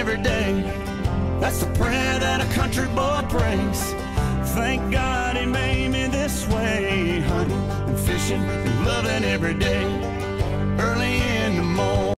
every day. That's the prayer that a country boy prays. Thank God he made me this way, hunting and fishing and loving every day.